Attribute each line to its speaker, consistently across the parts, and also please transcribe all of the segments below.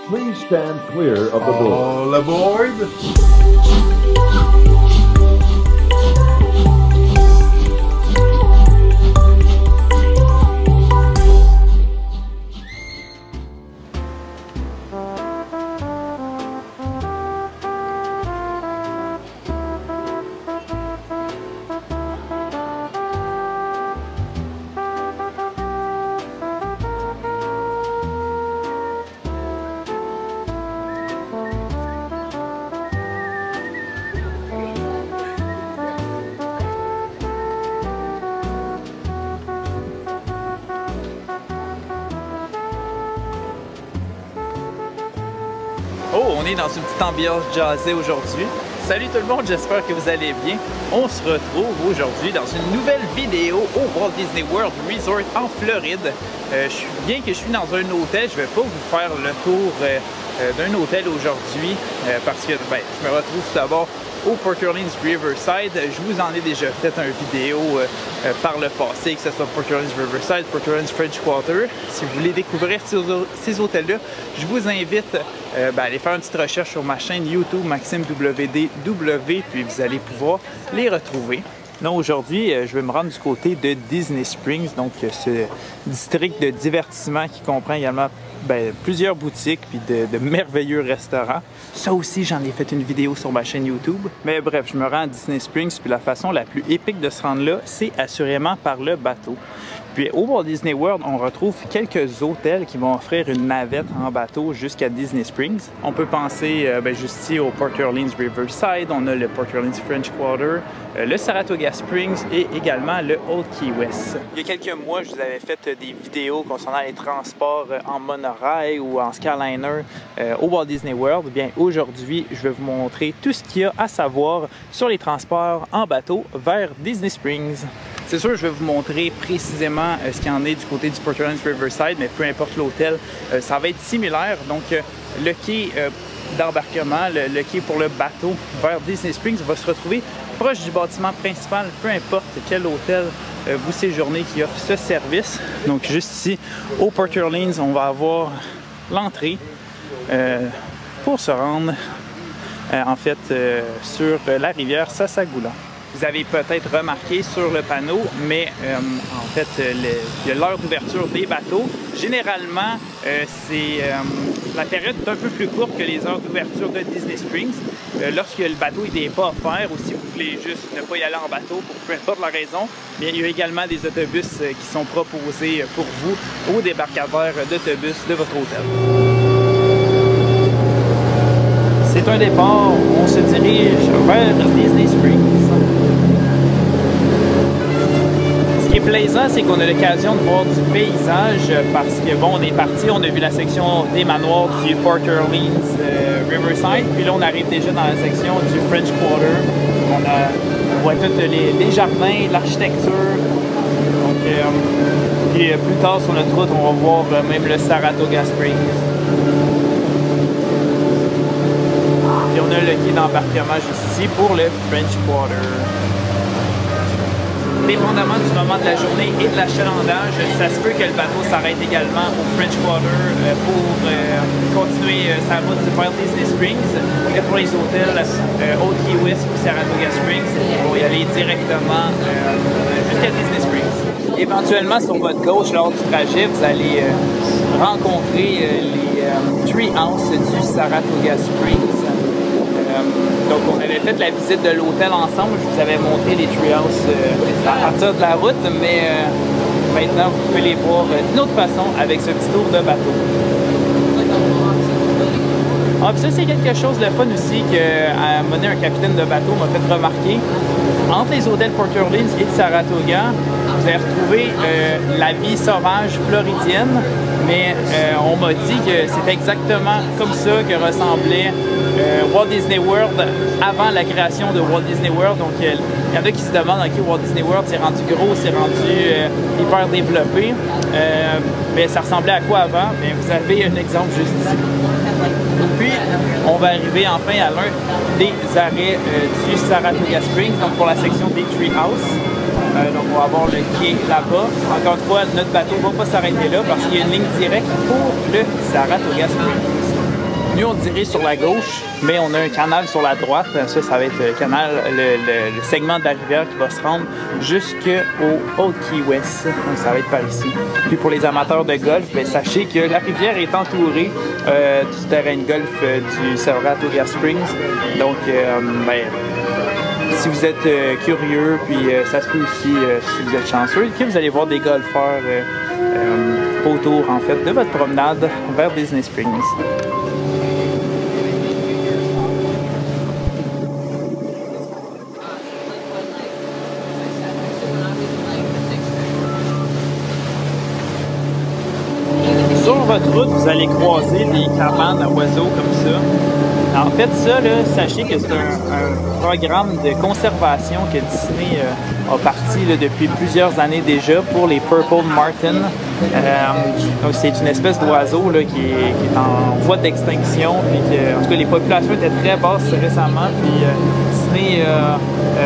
Speaker 1: Please stand clear of the door.
Speaker 2: All aboard!
Speaker 3: Oh, on est dans une petite ambiance jazzée aujourd'hui. Salut tout le monde, j'espère que vous allez bien. On se retrouve aujourd'hui dans une nouvelle vidéo au Walt Disney World Resort en Floride. Bien que je suis dans un hôtel, je ne vais pas vous faire le tour d'un hôtel aujourd'hui parce que je me retrouve tout d'abord au Port Orleans Riverside. Je vous en ai déjà fait une vidéo par le passé, que ce soit Port Orleans Riverside, Port Orleans French Quarter. Si vous voulez découvrir ces hôtels-là, je vous invite à aller faire une petite recherche sur ma chaîne YouTube Maxime WDW, puis vous allez pouvoir les retrouver. Donc aujourd'hui, je vais me rendre du côté de Disney Springs, donc ce district de divertissement qui comprend également plusieurs boutiques puis de merveilleux restaurants. Ça aussi, j'en ai fait une vidéo sur ma chaîne YouTube. Mais bref, je me rends à Disney Springs, puis la façon la plus épique de se rendre là, c'est assurément par le bateau. Puis au Walt Disney World, on retrouve quelques hôtels qui vont offrir une navette en bateau jusqu'à Disney Springs. On peut penser juste ici au Port Orleans Riverside, on a le Port Orleans French Quarter, le Saratoga Springs et également le Old Key West. Il y a quelques mois, je vous avais fait des vidéos concernant les transports en monorail ou en Skyliner au Walt Disney World. Bien, aujourd'hui, je vais vous montrer tout ce qu'il y a à savoir sur les transports en bateau vers Disney Springs. C'est sûr, je vais vous montrer précisément ce qu'il y en est du côté du Port Orleans Riverside, mais peu importe l'hôtel, ça va être similaire. Donc, le quai d'embarquement, le quai pour le bateau vers Disney Springs va se retrouver proche du bâtiment principal, peu importe quel hôtel vous séjournez qui offre ce service. Donc, juste ici, au Port Orleans, on va avoir l'entrée pour se rendre, sur la rivière Sassagoula. Vous avez peut-être remarqué sur le panneau, mais il y a l'heure d'ouverture des bateaux. Généralement, la période est un peu plus courte que les heures d'ouverture de Disney Springs. Lorsque le bateau n'est pas offert ou si vous voulez juste ne pas y aller en bateau pour peu importe la raison, bien, il y a également des autobus qui sont proposés pour vous au débarcadère d'autobus de votre hôtel. C'est un départ, on se dirige vers Disney Springs. Ce qui est plaisant, c'est qu'on a l'occasion de voir du paysage parce que on est parti, on a vu la section des manoirs du Port Orleans Riverside, puis là on arrive déjà dans la section du French Quarter. On voit tous les jardins, l'architecture. Donc, puis plus tard sur notre route, on va voir même le Saratoga Springs. Et on a le quai d'embarquement juste ici pour le French Quarter. Dépendamment du moment de la journée et de l'achalandage, ça se peut que le bateau s'arrête également au French Quarter pour continuer sa route vers Disney Springs. Et pour les hôtels, Old Key West ou Saratoga Springs, ils vont y aller directement jusqu'à Disney Springs. Éventuellement, sur votre gauche, lors du trajet, vous allez rencontrer les Treehouse du Saratoga Springs. Donc, on avait fait la visite de l'hôtel ensemble. Je vous avais montré les treehouse à partir de la route, mais maintenant, vous pouvez les voir d'une autre façon avec ce petit tour de bateau. Ah, puis ça, c'est quelque chose de fun aussi qu'à un moment un capitaine de bateau m'a fait remarquer. Entre les hôtels Port Orleans et Saratoga, vous allez retrouver la vie sauvage floridienne, mais on m'a dit que c'est exactement comme ça que ressemblait Walt Disney World avant la création de Walt Disney World. Donc il y en a qui se demandent, ok, Walt Disney World c'est rendu gros, c'est rendu hyper développé, mais ça ressemblait à quoi avant? Mais vous avez un exemple juste ici. Puis on va arriver enfin à l'un des arrêts du Saratoga Springs, donc pour la section des Treehouse. Donc on va avoir le quai là-bas. Encore une fois, notre bateau ne va pas s'arrêter là parce qu'il y a une ligne directe pour le Saratoga Springs. Nous, on dirige sur la gauche, mais on a un canal sur la droite. Ça va être le canal, le segment de la rivière qui va se rendre jusqu'au Old Key West. Donc, ça va être par ici. Puis pour les amateurs de golf, bien, sachez que la rivière est entourée du terrain de golf du Saratoga Springs. Donc, si vous êtes curieux, puis ça se peut aussi, si vous êtes chanceux, que vous allez voir des golfeurs autour, en fait, de votre promenade vers Disney Springs. Sur votre route, vous allez croiser des cabanes à oiseaux comme ça. En fait, ça, là, sachez que c'est un programme de conservation que Disney a parti là, depuis plusieurs années déjà pour les Purple Martin. Donc, c'est une espèce d'oiseau là, qui est en voie d'extinction. Puis que, en tout cas, les populations étaient très basses récemment. Puis Disney a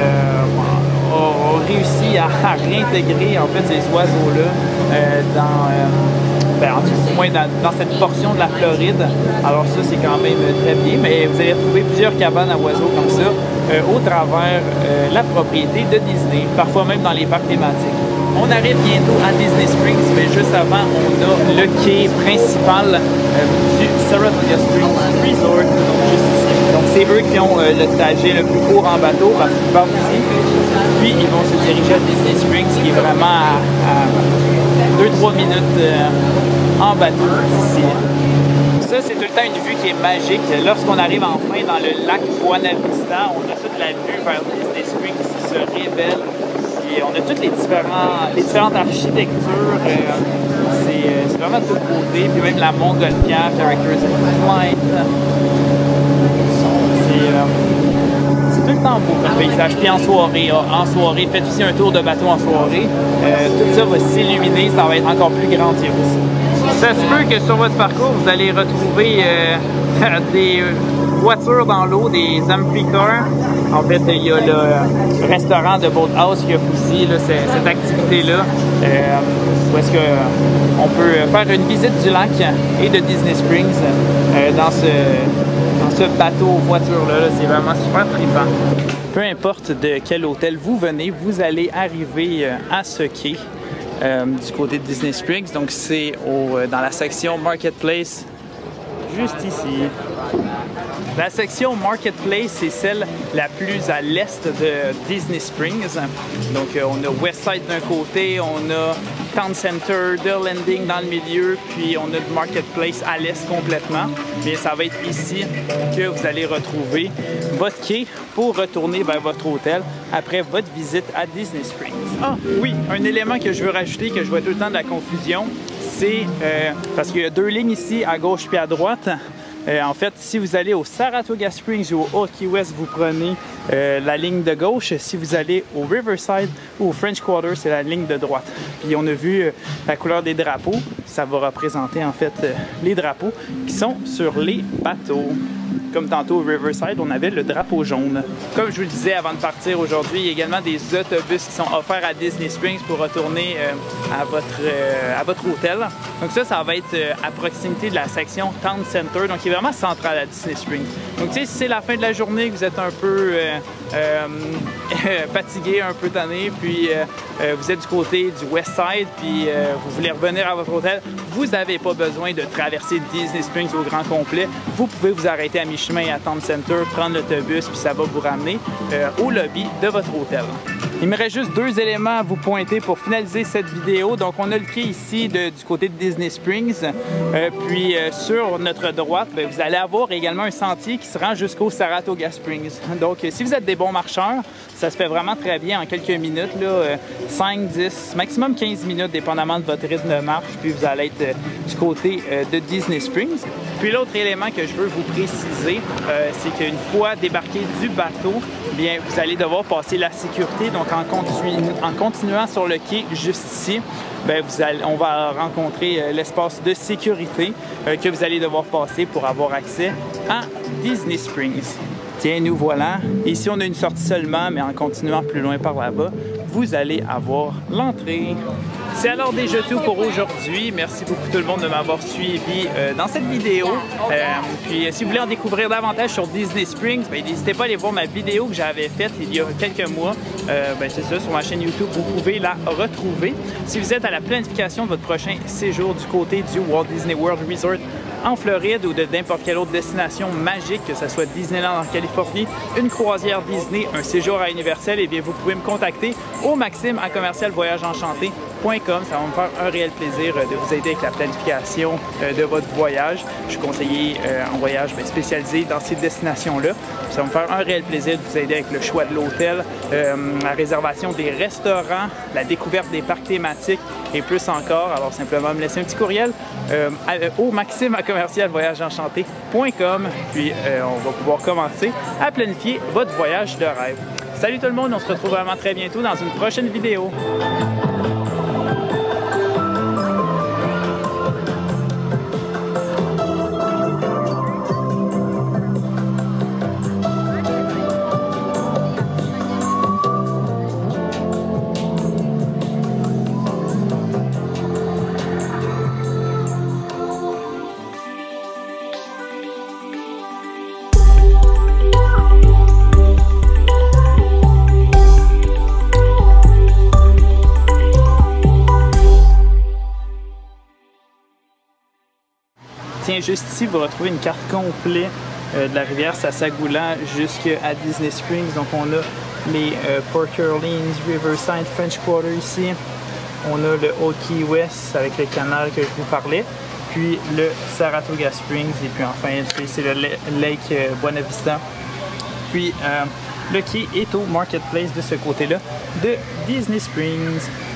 Speaker 3: réussi à réintégrer en fait ces oiseaux-là en tout moins dans cette portion de la Floride. Alors ça, c'est quand même très bien. Mais vous allez retrouver plusieurs cabanes à oiseaux comme ça au travers la propriété de Disney, parfois même dans les parcs thématiques. On arrive bientôt à Disney Springs, mais juste avant, on a le quai principal du Saratoga Springs Resort, donc juste ici. Donc c'est eux qui ont le trajet le plus court en bateau parce qu'ils partent ici. Puis ils vont se diriger à Disney Springs, qui est vraiment à 2-3 minutes en bateau d'ici. Ça, c'est tout le temps une vue qui est magique. Lorsqu'on arrive enfin dans le lac Buena Vista, on a toute la vue vers Disney Springs qui se révèle. Et on a toutes les différentes architectures. C'est vraiment de tous côtés. Puis même la montgolfière, Characters in Flight. C'est tout le temps beau comme paysage. Puis en soirée, faites aussi un tour de bateau en soirée. Tout ça va s'illuminer, ça va être encore plus grandiose. Ça se peut que sur votre parcours, vous allez retrouver des voitures dans l'eau, des amphitheaters. En fait, il y a le restaurant de Boathouse qui offre aussi là, cette activité-là, où est-ce qu'on peut faire une visite du lac et de Disney Springs dans ce bateau voiture-là. C'est vraiment super trippant. Peu importe de quel hôtel vous venez, vous allez arriver à ce quai du côté de Disney Springs. Donc c'est dans la section Marketplace, juste ici. La section Marketplace, c'est celle la plus à l'est de Disney Springs. Donc, on a Westside d'un côté, on a Town Center, The Landing dans le milieu, puis on a le Marketplace à l'est complètement. Bien, ça va être ici que vous allez retrouver votre quai pour retourner vers votre hôtel après votre visite à Disney Springs. Ah oui, un élément que je veux rajouter, que je vois tout le temps de la confusion, c'est parce qu'il y a deux lignes ici, à gauche puis à droite. En fait, si vous allez au Saratoga Springs ou au Old Key West, vous prenez la ligne de gauche. Si vous allez au Riverside ou au French Quarter, c'est la ligne de droite. Puis on a vu la couleur des drapeaux. Ça va représenter en fait les drapeaux qui sont sur les bateaux. Comme tantôt au Riverside, on avait le drapeau jaune. Comme je vous le disais avant de partir aujourd'hui, il y a également des autobus qui sont offerts à Disney Springs pour retourner à votre hôtel. Donc ça va être à proximité de la section Town Center, donc qui est vraiment centrale à Disney Springs. Donc tu sais, si c'est la fin de la journée, que vous êtes un peu fatigué, un peu tanné, puis vous êtes du côté du West Side, puis vous voulez revenir à votre hôtel, vous n'avez pas besoin de traverser Disney Springs au grand complet. Vous pouvez vous arrêter à mi-chemin à Town Center, prendre l'autobus, puis ça va vous ramener au lobby de votre hôtel. Il me reste juste deux éléments à vous pointer pour finaliser cette vidéo. Donc, on a le quai ici du côté de Disney Springs. Puis, sur notre droite, bien, vous allez avoir également un sentier qui se rend jusqu'au Saratoga Springs. Donc, si vous êtes des bons marcheurs, ça se fait vraiment très bien en quelques minutes, là, 5, 10, maximum 15 minutes, dépendamment de votre rythme de marche. Puis, vous allez être du côté de Disney Springs. Puis, l'autre élément que je veux vous préciser, c'est qu'une fois débarqué du bateau, bien, vous allez devoir passer la sécurité. Donc, en continuant sur le quai juste ici, bien, on va rencontrer l'espace de sécurité que vous allez devoir passer pour avoir accès à Disney Springs. Tiens, nous voilà. Ici, on a une sortie seulement, mais en continuant plus loin par là-bas, vous allez avoir l'entrée. C'est alors déjà tout pour aujourd'hui. Merci beaucoup tout le monde de m'avoir suivi dans cette vidéo. Puis si vous voulez en découvrir davantage sur Disney Springs, n'hésitez pas à aller voir ma vidéo que j'avais faite il y a quelques mois. C'est ça, sur ma chaîne YouTube, vous pouvez la retrouver. Si vous êtes à la planification de votre prochain séjour du côté du Walt Disney World Resort en Floride ou de n'importe quelle autre destination magique, que ce soit Disneyland en Californie, une croisière Disney, un séjour à Universal, eh bien vous pouvez me contacter au maxime@voyagesenchanté.com. Ça va me faire un réel plaisir de vous aider avec la planification de votre voyage. Je suis conseiller en voyage spécialisé dans ces destinations-là. Ça va me faire un réel plaisir de vous aider avec le choix de l'hôtel, la réservation des restaurants, la découverte des parcs thématiques et plus encore. Alors simplement me laisser un petit courriel au maxime@voyagesenchanté.com. Puis on va pouvoir commencer à planifier votre voyage de rêve. Salut tout le monde, on se retrouve vraiment très bientôt dans une prochaine vidéo. Tiens, juste ici, vous retrouvez une carte complète de la rivière Sassagoula jusqu'à Disney Springs. Donc, on a les Port Orleans, Riverside, French Quarter ici. On a le Old Key West avec le canal que je vous parlais. Puis le Saratoga Springs. Et puis enfin, c'est le Lake Buena Vista. Puis le quai est au Marketplace de ce côté-là de Disney Springs.